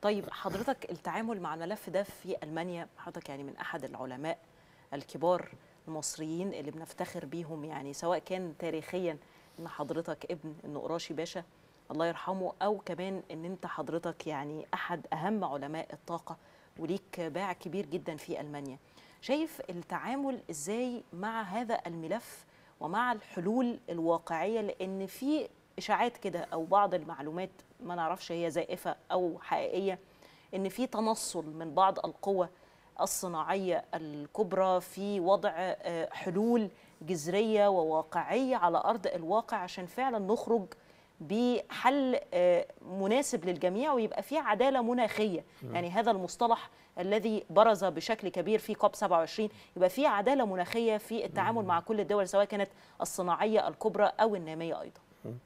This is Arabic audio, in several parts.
طيب حضرتك التعامل مع الملف ده في ألمانيا، حضرتك يعني من أحد العلماء الكبار المصريين اللي بنفتخر بيهم، يعني سواء كان تاريخيا إن حضرتك ابن النقراشي باشا الله يرحمه، أو كمان إن أنت حضرتك يعني أحد أهم علماء الطاقة وليك باع كبير جدا في ألمانيا. شايف التعامل إزاي مع هذا الملف ومع الحلول الواقعية؟ لأن في إشاعات كده أو بعض المعلومات ما نعرفش هي زائفة أو حقيقية، إن في تنصل من بعض القوى الصناعية الكبرى في وضع حلول جذرية وواقعية على أرض الواقع عشان فعلا نخرج بحل مناسب للجميع ويبقى في عدالة مناخية. يعني هذا المصطلح الذي برز بشكل كبير في كوب 27، يبقى في عدالة مناخية في التعامل مع كل الدول سواء كانت الصناعية الكبرى أو النامية أيضا.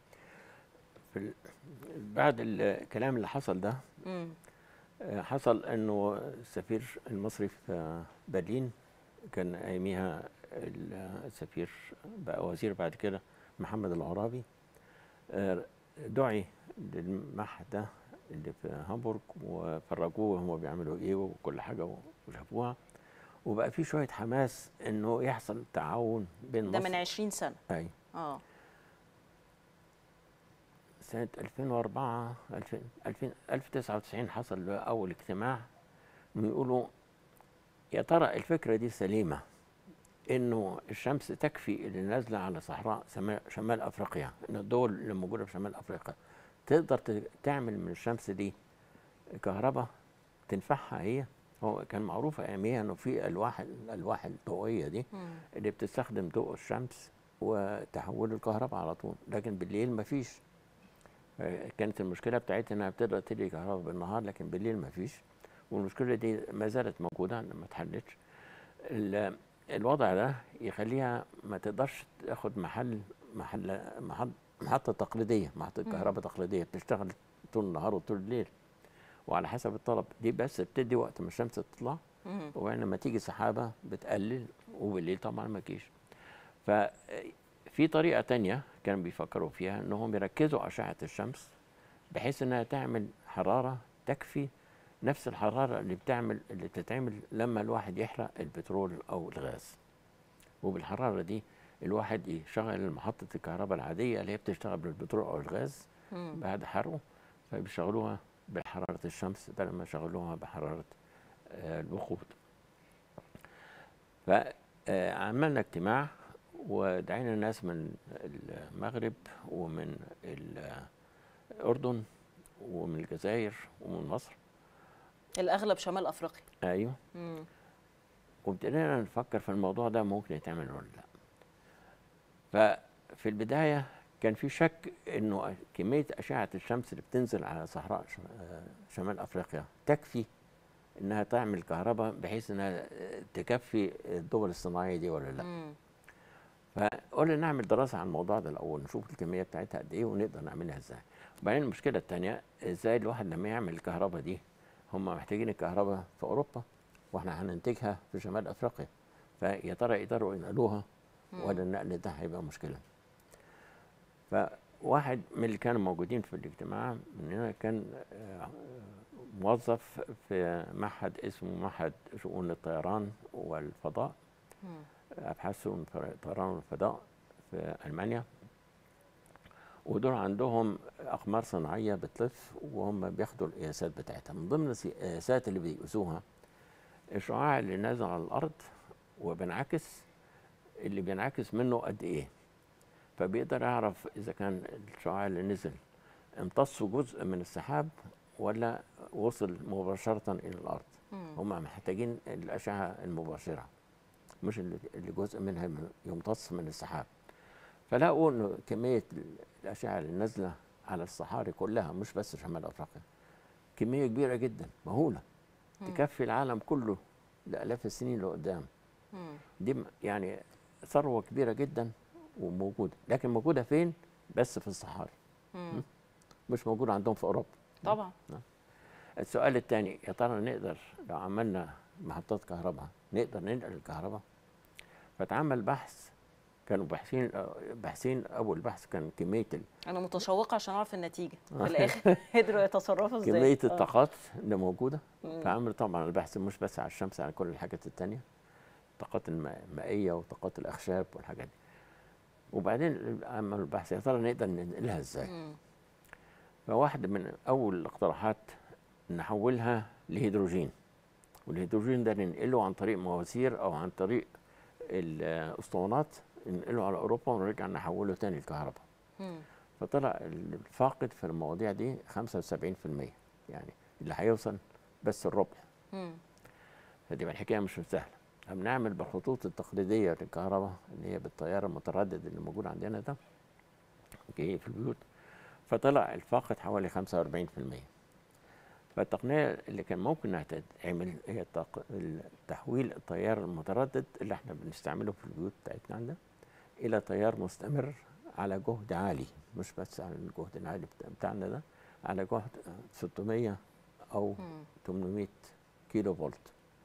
بعد الكلام اللي حصل ده، حصل انه السفير المصري في برلين كان اياميها السفير بقى وزير بعد كده محمد العرابي، دعي للمعهد ده اللي في هامبورغ وفرجوه هم بيعملوا ايه وكل حاجه وشافوها، وبقى في شويه حماس انه يحصل تعاون بين ده مصر. من 20 سنة. اي سنة 2004 1099 حصل أول اجتماع، بيقولوا يا ترى الفكرة دي سليمة، إنه الشمس تكفي اللي نازلة على صحراء شمال أفريقيا، إن الدول اللي موجودة في شمال أفريقيا تقدر تعمل من الشمس دي كهرباء تنفعها هي. هو كان معروف أياميها إنه في الألواح الضوئية دي اللي بتستخدم ضوء الشمس وتحول الكهرباء على طول، لكن بالليل مفيش. كانت المشكله بتاعتها انها بتقدر تدي كهرباء بالنهار لكن بالليل ما فيش، والمشكله دي ما زالت موجوده ما اتحلتش. الوضع ده يخليها ما تقدرش تاخد محطه تقليديه، محطه كهرباء تقليديه بتشتغل طول النهار وطول الليل وعلى حسب الطلب. دي بس بتدي وقت ما الشمس تطلع، وبعدين لما تيجي سحابه بتقلل، وبالليل طبعا ما تجيش. في طريقة تانية كانوا بيفكروا فيها، انهم يركزوا أشعة الشمس بحيث انها تعمل حرارة تكفي نفس الحرارة اللي بتتعمل لما الواحد يحرق البترول أو الغاز. وبالحرارة دي الواحد يشغل محطة الكهرباء العادية اللي هي بتشتغل بالبترول أو الغاز بعد حرقه، فبيشغلوها بحرارة الشمس بدل ما يشغلوها بحرارة الوقود. فعملنا اجتماع ودعينا الناس من المغرب ومن الأردن ومن الجزائر ومن مصر، الأغلب شمال أفريقيا. أيوه. وابتدينا نفكر في الموضوع ده ممكن يتعمل ولا لا. ففي البداية كان في شك إنه كمية أشعة الشمس اللي بتنزل على صحراء شمال أفريقيا تكفي إنها تعمل كهرباء بحيث إنها تكفي الدول الصناعية دي ولا لا. فقلنا نعمل دراسة عن الموضوع ده الأول، نشوف الكمية بتاعتها قد إيه ونقدر نعملها إزاي. وبعدين المشكلة الثانية، إزاي الواحد لما يعمل الكهرباء دي، هم محتاجين الكهرباء في أوروبا وإحنا هننتجها في شمال أفريقيا، فيا ترى يقدروا ينقلوها ولا النقل ده هيبقى مشكلة. فواحد من اللي كانوا موجودين في الاجتماع مننا كان موظف في معهد اسمه معهد شؤون الطيران والفضاء، أبحاث شؤون الطيران والفضاء في ألمانيا. ودول عندهم أقمار صناعية بتلف وهم بياخدوا القياسات بتاعتها. من ضمن القياسات اللي بيقيسوها الشعاع اللي نازل على الأرض وبينعكس، اللي بينعكس منه قد إيه، فبيقدر يعرف إذا كان الشعاع اللي نزل امتص جزء من السحاب ولا وصل مباشرة إلى الأرض. هم محتاجين الأشعة المباشرة مش اللي جزء منها يمتص من السحاب. فلقوا إنه كمية الأشعة اللي نازلة على الصحاري كلها مش بس شمال أفريقيا كمية كبيرة جدا مهولة تكفي العالم كله لآلاف السنين اللي قدام. دي يعني ثروة كبيرة جدا وموجودة، لكن موجودة فين؟ بس في الصحاري، مش موجودة عندهم في أوروبا طبعا. السؤال الثاني، يا ترى نقدر لو عملنا محطات كهرباء نقدر ننقل الكهرباء؟ فتعمل بحث كانوا باحثين اول بحث كان كميه انا متشوقه عشان اعرف النتيجه في الاخر قدروا يتصرفوا ازاي. كميه الطاقات اللي موجوده. فعملوا طبعا البحث مش بس على الشمس، على كل الحاجات التانية، الطاقات المائيه وطاقات الاخشاب والحاجات دي. وبعدين عملوا البحث يا ترى نقدر ننقلها ازاي. فواحد من اول الاقتراحات نحولها لهيدروجين، والهيدروجين ده ننقله عن طريق مواسير او عن طريق الاسطوانات، ننقله على اوروبا ونرجع نحوله تاني لكهرباء. فطلع الفاقد في المواضيع دي 75%، يعني اللي هيوصل بس الربع. فدي الحكايه مش سهله. بنعمل بالخطوط التقليديه للكهرباء اللي هي بالتيار المتردد اللي موجود عندنا ده جاي في البيوت، فطلع الفاقد حوالي 45%. فالتقنيه اللي كان ممكن انها تتعمل هي تحويل التيار المتردد اللي احنا بنستعمله في البيوت بتاعتنا عندنا الى تيار مستمر على جهد عالي، مش بس على الجهد العالي بتاعنا ده، على جهد 600 او 800 كيلو فولت.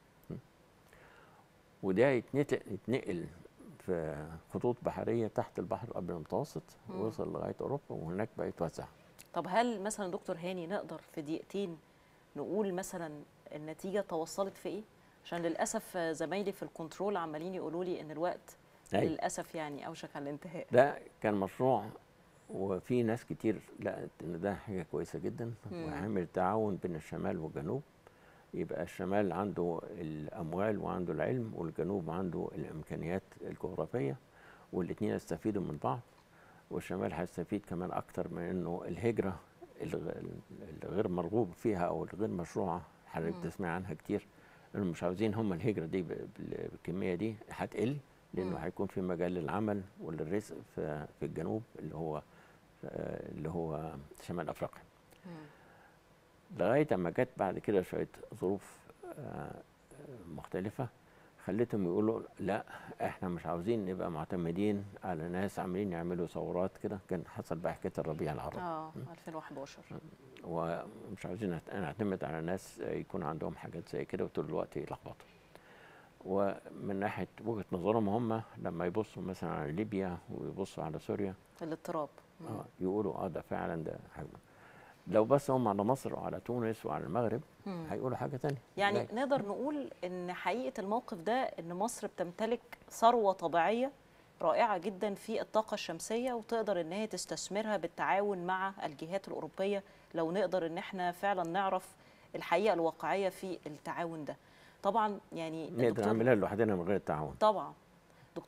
وده يتنقل في خطوط بحريه تحت البحر الابيض المتوسط ويوصل لغايه اوروبا، وهناك بقى يتوزع. طب هل مثلا دكتور هاني نقدر في دقيقتين نقول مثلا النتيجه توصلت في ايه؟ عشان للاسف زمايلي في الكنترول عمالين يقولوا لي ان الوقت للاسف يعني اوشك على الانتهاء. ده كان مشروع وفي ناس كتير لقت ان ده حاجه كويسه جدا، وعامل تعاون بين الشمال والجنوب. يبقى الشمال عنده الاموال وعنده العلم، والجنوب عنده الامكانيات الجغرافيه، والاثنين يستفيدوا من بعض. والشمال هيستفيد كمان اكتر من انه الهجره الغير مرغوب فيها او الغير مشروعه حضرتك تسمع عنها كتير، انهم مش عاوزين هم الهجره دي بالكميه دي هتقل، لانه هيكون في مجال للعمل وللرزق في الجنوب اللي هو شمال افريقيا. لغايه اما جت بعد كده شويه ظروف مختلفه خلتهم يقولوا لا احنا مش عاوزين نبقى معتمدين على ناس عاملين يعملوا ثورات كده. كان حصل بقى حكايه الربيع العربي 2011، ومش عاوزين نعتمد على ناس يكون عندهم حاجات زي كده وطول الوقت يلخبطوا. ومن ناحيه وجهه نظرهم هم لما يبصوا مثلا على ليبيا ويبصوا على سوريا الاضطراب يقولوا ده فعلا ده حاجة. لو بس هم على مصر وعلى تونس وعلى المغرب هيقولوا حاجه ثانيه. يعني نقدر نقول ان حقيقه الموقف ده ان مصر بتمتلك ثروه طبيعيه رائعه جدا في الطاقه الشمسيه، وتقدر ان هي تستثمرها بالتعاون مع الجهات الاوروبيه، لو نقدر ان احنا فعلا نعرف الحقيقه الواقعيه في التعاون ده. طبعا يعني نقدر نعملها لوحدنا من غير التعاون. طبعا